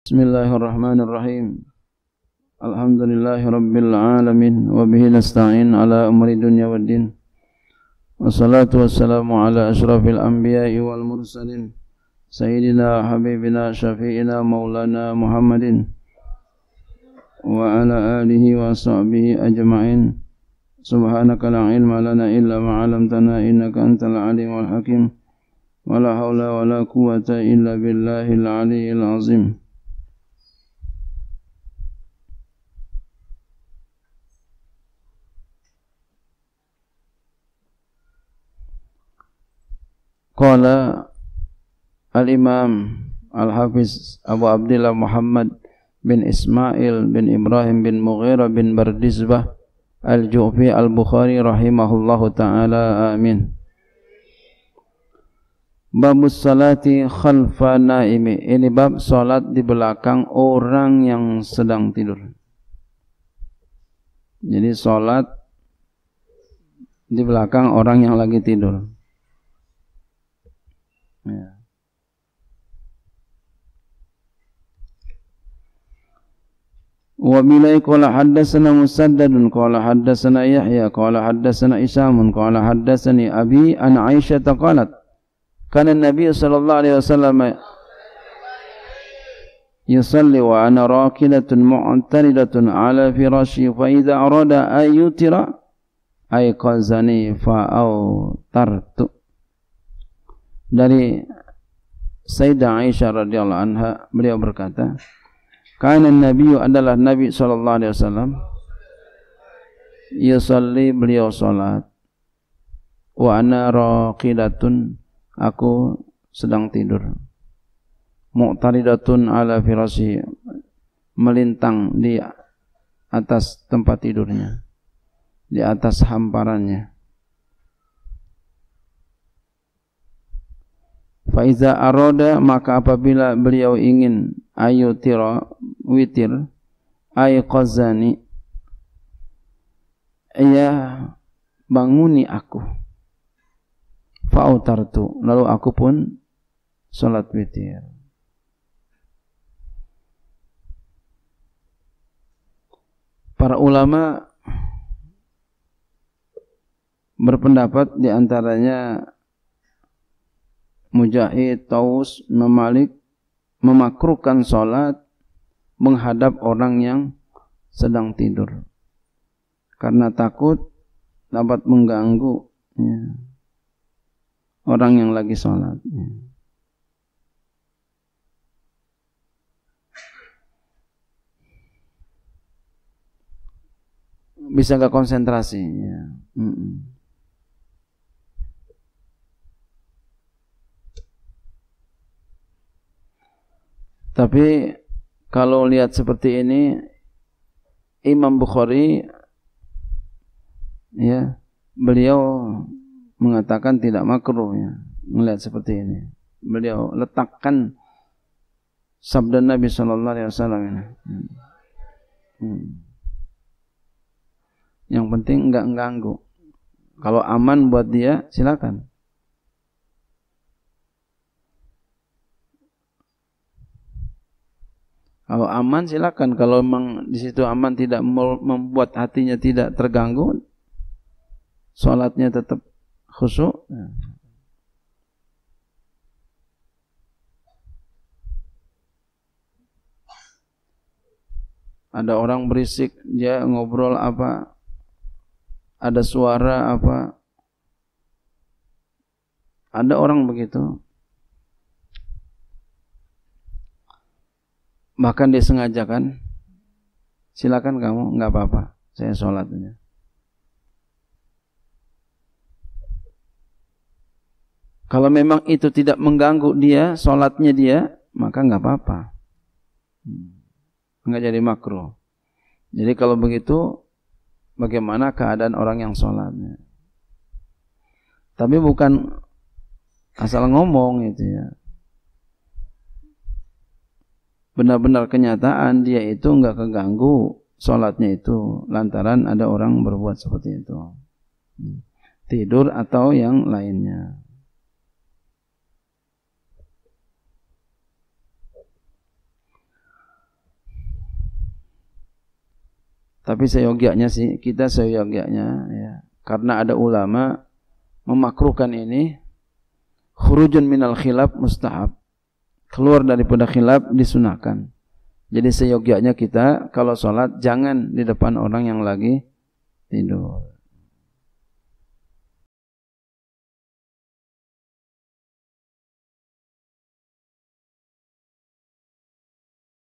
Bismillahirrahmanirrahim. Alhamdulillahi rabbil alamin wa bihi nasta'in ala umuri dunya waddin. Wassalatu wassalamu ala asyrafil anbiya'i wal mursalin sayyidina habibina syafi'ina maulana Muhammadin wa ala alihi wa sahbihi ajma'in. Subhanaka la ilma lana illa ma 'allamtana innaka antal alimul hakim. Wala haula wala quwwata illa billahil aliyyil azim. Qala al-Imam Al-Hafiz Abu Abdillah Muhammad bin Ismail bin Ibrahim bin Mughirah bin Bardizbah Al-Ju'fi Al-Bukhari rahimahullahu ta'ala, amin. Babus salati khalfa naimi. Ini bab salat di belakang orang yang sedang tidur. Jadi salat di belakang orang yang lagi tidur. Ya. Wa bilai qala haddatsana Musaddadun qala haddatsana Yahya qala haddatsana Isamun qala haddatsani Abi an Aisyah qalat kana Nabi sallallahu alaihi wasallam yusalli wa ana raqidatun mu'taridatun ala firashi fa idza arada ayutira ayqazani fa autartu. Dari Sayyidah Aisyah radhiyallahu anha, beliau berkata, kana Nabi adalah Nabi sallallahu alaihi wasallam yusalli, beliau salat, wa ana raqidatun, aku sedang tidur, mu'taridatun ala firasyi, melintang di atas tempat tidurnya, di atas hamparannya. Fa iza arada, maka apabila beliau ingin ayutira, witir, ayqazani, ia banguni aku, fa autartu, lalu aku pun salat witir. Para ulama berpendapat, di antaranya Mujahid, Taus, Imam Malik, memakruhkan salat menghadap orang yang sedang tidur karena takut dapat mengganggu orang yang lagi salat. Bisa gak konsentrasi ya. Tapi kalau lihat seperti ini, Imam Bukhari ya, beliau mengatakan tidak makruh ya, melihat seperti ini. Beliau letakkan sabda Nabi sallallahu alaihi wasallam ini. Yang penting enggak mengganggu. Kalau aman buat dia, silakan. Kalau aman silakan, kalau memang di situ aman, tidak membuat hatinya tidak terganggu, salatnya tetap khusyuk. Ada orang berisik, dia ngobrol apa, ada suara apa, ada orang begitu. Bahkan dia sengajakan, silakan kamu, enggak apa-apa, saya sholatnya. Kalau memang itu tidak mengganggu dia, sholatnya dia, maka enggak apa-apa, enggak jadi makruh. Jadi kalau begitu, bagaimana keadaan orang yang sholatnya? Tapi bukan asal ngomong itu ya. Benar-benar kenyataan dia itu enggak keganggu sholatnya itu lantaran ada orang berbuat seperti itu, tidur atau yang lainnya. Tapi seyogyanya sih, kita seyogyanya ya. Karena ada ulama memakruhkan ini, khurujun minal khilaf mustahab. Keluar daripada khilaf disunahkan. Jadi seyogyanya kita kalau sholat jangan di depan orang yang lagi tidur.